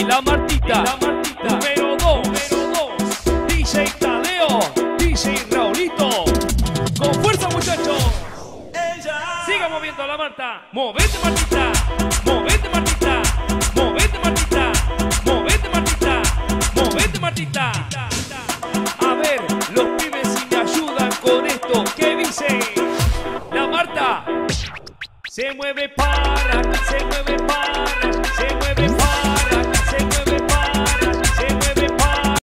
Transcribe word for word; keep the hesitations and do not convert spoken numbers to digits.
la Martita, la Martita. Número dos, número dos. D J Tadeo, D J Raulito. Con fuerza, muchachos. Siga moviendo la Marta. Movete, Martita. Movete, Martita. Movete, Martita. Movete, Martita. Movete, Martita. A ver, los pibes si me ayudan con esto. ¿Qué dice? La Marta. Se mueve para, se mueve para, se mueve